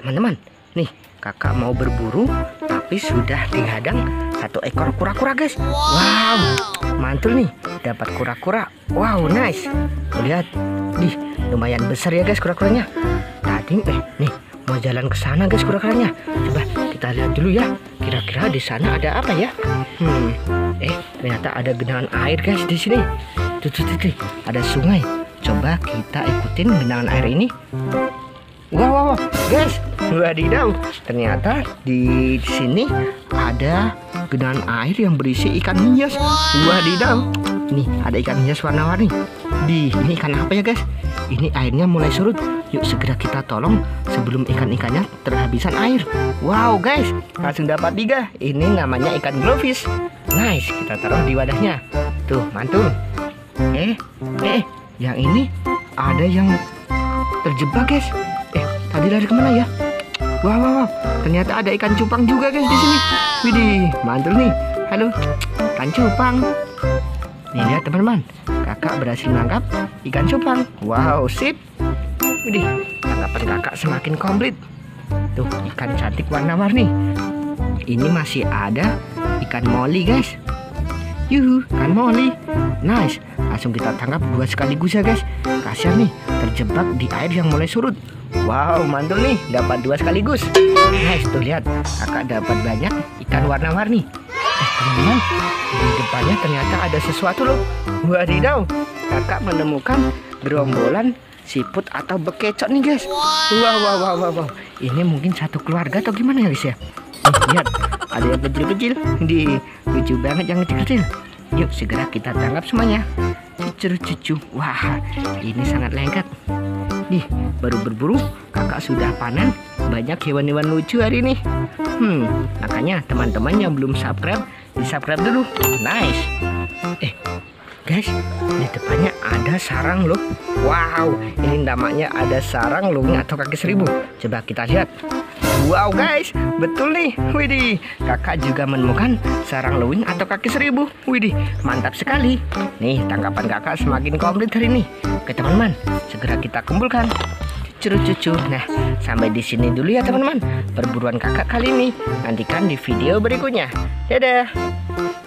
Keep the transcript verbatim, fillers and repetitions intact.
teman-teman, nih kakak mau berburu tapi sudah dihadang satu ekor kura-kura guys. Wow, mantul nih, dapat kura-kura. Wow, nice. Lihat, nih lumayan besar ya guys kura-kuranya. Tadi eh nih mau jalan ke sana guys kura-kuranya. Coba kita lihat dulu ya. Kira-kira di sana ada apa ya? Hmm, eh ternyata ada genangan air guys di sini. Tuh, tuh, tuh, tuh, ada sungai. Coba kita ikutin genangan air ini. Wow, wow, wow, guys, wadidaw, ternyata di sini ada genangan air yang berisi ikan hias. Wadidaw, nih ada ikan hias warna-warni. Di ini ikan apa ya guys? Ini airnya mulai surut. Yuk segera kita tolong sebelum ikan-ikannya terhabisan air. Wow guys, langsung dapat tiga. Ini namanya ikan glowfish. Nice, kita taruh di wadahnya. Tuh, mantul. Eh, eh, yang ini ada yang terjebak guys. Eh, tadi lari kemana ya? Wow, wow, wow, ternyata ada ikan cupang juga guys di sini. Widih, mantul nih. Halo, ikan cupang. Nih lihat teman-teman, kakak berhasil menangkap ikan cupang. Wow, sip. Widih, tangkapan kakak semakin komplit. Tuh, ikan cantik warna-warni. Ini masih ada ikan moli guys. Yuhu, ikan moli. Nice, langsung kita tangkap dua sekaligus ya guys. Kasihan nih, terjebak di air yang mulai surut. Wow, mantul nih, dapat dua sekaligus. Nice, tuh lihat, kakak dapat banyak ikan warna-warni. Eh teman-teman, di depannya ternyata ada sesuatu loh. Wadidaw, kakak menemukan gerombolan siput atau bekecot nih guys. Wow, wow, wow, wow, wow. Ini mungkin satu keluarga atau gimana ya guys ya? Eh, lihat, ada yang kecil-kecil. Di lucu banget yang kecil-kecil. Yuk segera kita tangkap semuanya. Cucu-cucu. Wah, ini sangat lengket. Nih, baru berburu, kakak sudah panen banyak hewan-hewan lucu hari ini. Hmm, makanya teman-teman yang belum subscribe, di subscribe dulu. Nice. Eh, guys, di depannya ada sarang loh. Wow, ini namanya ada sarang luwing atau kaki seribu. Coba kita lihat. Wow guys, betul nih. Widih, kakak juga menemukan sarang luwing atau kaki seribu. Widih, mantap sekali. Nih, tangkapan kakak semakin komplit hari ini. Oke teman-teman, segera kita kumpulkan. Cucu-cucu. Nah, sampai di sini dulu ya teman-teman perburuan kakak kali ini. Nantikan di video berikutnya. Dadah.